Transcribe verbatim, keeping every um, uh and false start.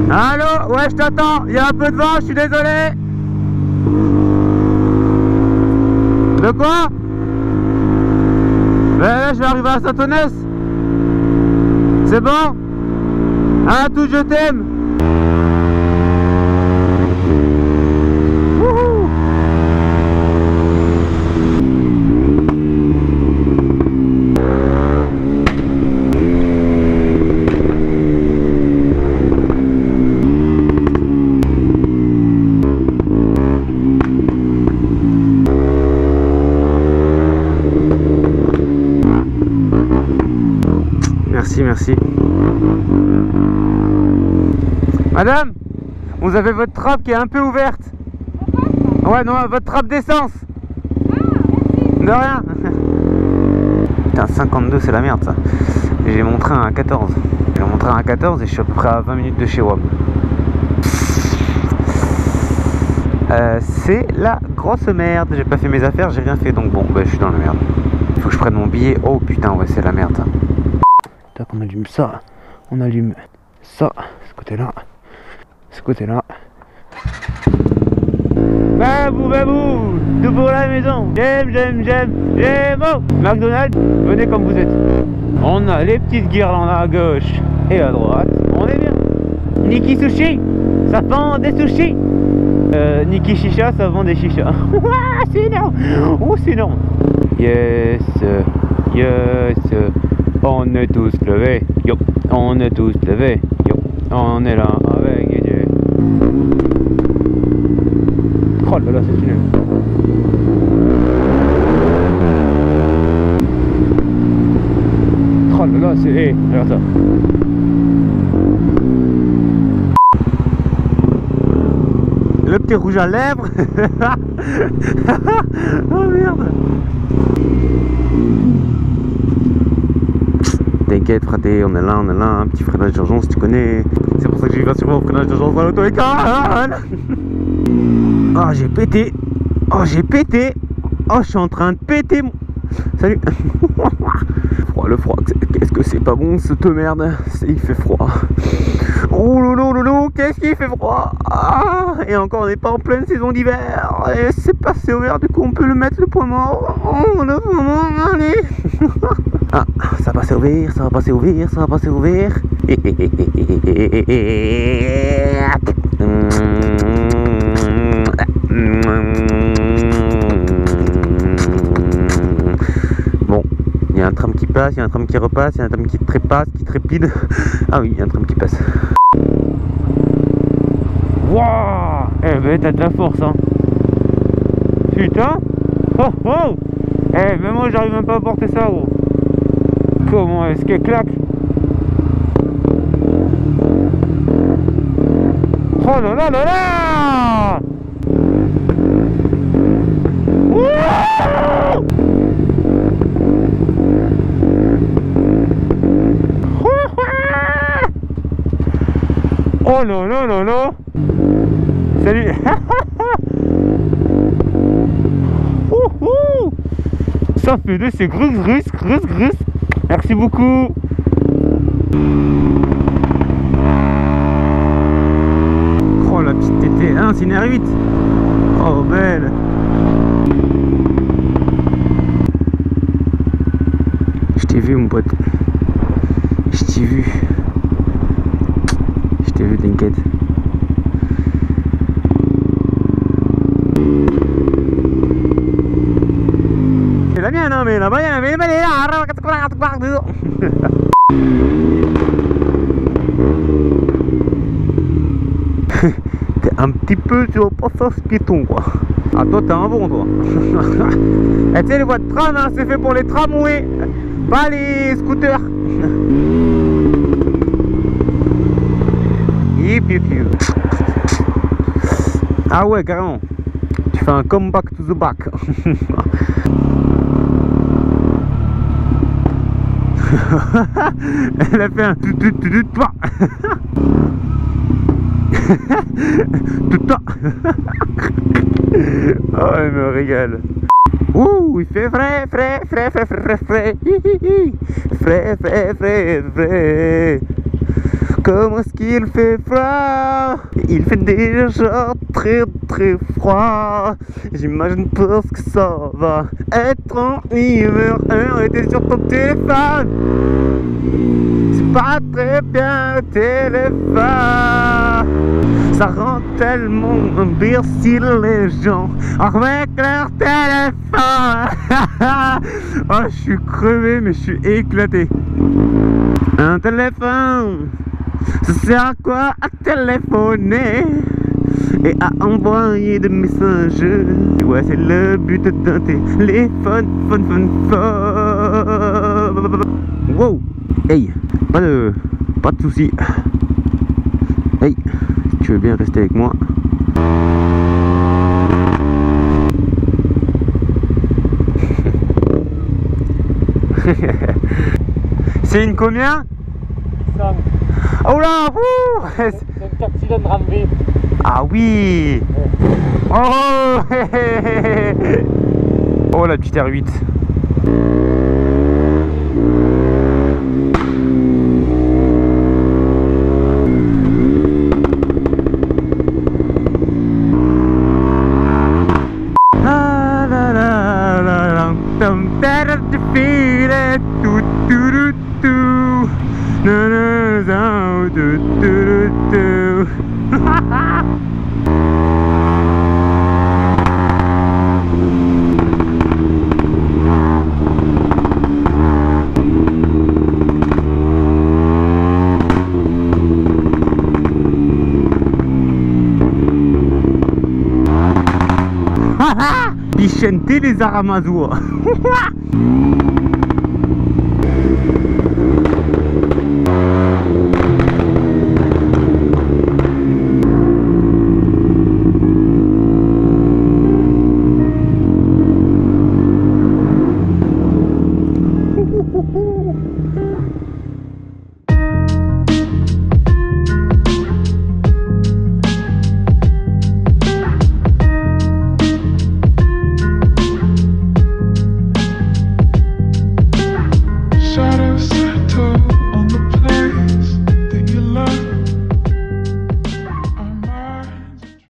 Allô? Ouais, je t'attends. Il y a un peu de vent, je suis désolé. De quoi? Ben là, je vais arriver à Satonès. C'est bon? À tout, je t'aime. Merci, merci. Madame, vous avez votre trappe qui est un peu ouverte. Ouais, non, votre trappe d'essence. De rien. Putain, cinquante-deux, c'est la merde ça. J'ai mon train à quatorze. J'ai mon train à quatorze et je suis à peu près à vingt minutes de chez W A M. Euh, c'est la grosse merde. J'ai pas fait mes affaires, j'ai rien fait, donc bon, bah, je suis dans la merde. Il faut que je prenne mon billet. Oh putain, ouais, c'est la merde ça. Tac, on allume ça, on allume ça, ce côté-là, ce côté-là. Babou, babou, tout pour la maison. J'aime, j'aime, j'aime, j'aime. Oh, McDonald's, venez comme vous êtes. On a les petites guirlandes à gauche et à droite. On est bien. Niki Sushi, ça vend des sushis. Euh, Niki Chicha, ça vend des chichas. C'est énorme. Oh, c'est énorme. Yes, yes. On est tous levés, yo. On est tous levés, yo. On est là avec Dieu. Oh là là, c'est tunnel. Oh là là, c'est... Hey, regarde ça. Le petit rouge à lèvres. Oh merde. T'inquiète fraté, on est là, on est là, un petit freinage d'urgence, tu connais. C'est pour ça que j'ai vu sûrement au freinage d'urgence dans l'auto-école. Oh, j'ai pété. Oh, j'ai pété. Oh, je suis en train de péter. Mon... Salut. Froid, le froid, qu'est-ce que c'est pas bon cette merde. Il fait froid. Oh loulou loulou, qu'est-ce qu'il fait froid. Ah, et encore on n'est pas en pleine saison d'hiver. Et c'est passé au vert, du coup on peut le mettre le point mort. Oh le point mort, allez. Ah, ça va passer au vert, ça va passer au vert, ça va passer au vert. Bon, il y a un tram qui passe, il y a un tram qui repasse, il y a un tram qui trépasse, qui trépide. Ah oui, il y a un tram qui passe. Wouah! Eh ben t'as de la force hein. Putain. Oh oh. Eh mais moi j'arrive même pas à porter ça gros. Comment est-ce qu'elle claque? Oh là là là là. Wouah. Oh là là là là. Salut. Ça fait deux, c'est grus grus grus grus. Merci beaucoup. Oh la petite tétée. Ah c'est une R huit. Oh belle. Je t'ai vu mon pote. Je t'ai vu. Je t'ai vu, t'inquiète. C'est la mienne, hein, mais la mienne, mais elle est là. T'es un petit peu sur le passage piéton, quoi. Ah, toi, t'es un bon, toi. Et tu sais, les voies de tram, hein, c'est fait pour les tramways, pas les scooters. Yip, yip, yip. Ah ouais, carrément. Tu fais un comeback to the back. Elle a fait un tout tout tout tout toi. Tout toi. Oh, elle me régale. Ouh, il fait frais, frais, frais, frais, frais, frais, frais, frais, frais, frais, frais. Comment est-ce qu'il fait froid? Il fait déjà très très froid. J'imagine pas ce que ça va être en hiver. Arrêtez sur ton téléphone. C'est pas très bien le téléphone. Ça rend tellement imbécile les gens avec leur téléphone. Oh, je suis crevé mais je suis éclaté. Un téléphone, ça sert à quoi? À téléphoner et à envoyer des messages. Ouais, c'est le but d'un téléphone. Fun, fun, fun. Wow. Hey, pas de, pas de soucis. Hey, si tu veux bien rester avec moi. C'est une combien? Oh là, c'est une quatre cylindres en V. Ah oui. Ouais. Oh. Oh la petite R huit. Vicente les Aramazoa.